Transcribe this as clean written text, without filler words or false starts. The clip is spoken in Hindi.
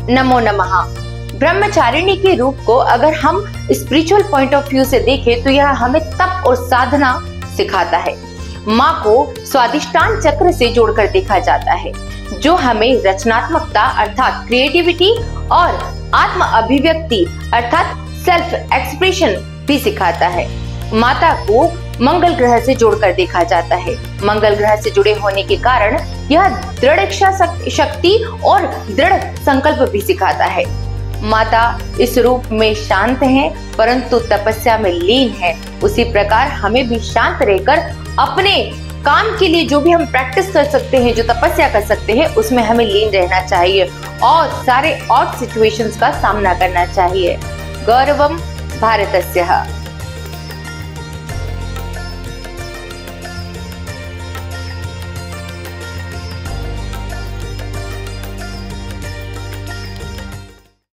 नमो नमः। ब्रह्मचारिणी के रूप को अगर हम स्पिरिचुअल पॉइंट ऑफ व्यू से देखें तो यह हमें तप और साधना सिखाता है। माँ को स्वादिष्टान चक्र से जोड़कर देखा जाता है, जो हमें रचनात्मकता अर्थात क्रिएटिविटी और आत्म अभिव्यक्ति अर्थात सेल्फ एक्सप्रेशन भी सिखाता है। माता को मंगल ग्रह से जोड़कर देखा जाता है। मंगल ग्रह से जुड़े होने के कारण यह दृढ़ इच्छा शक्ति और दृढ़ संकल्प भी सिखाता है। माता इस रूप में शांत है परंतु तपस्या में लीन है। उसी प्रकार हमें भी शांत रहकर अपने काम के लिए जो भी हम प्रैक्टिस कर सकते हैं, जो तपस्या कर सकते हैं, उसमें हमें लीन रहना चाहिए और सारे ऑड सिचुएशंस का सामना करना चाहिए। गौरवम भारतस्य।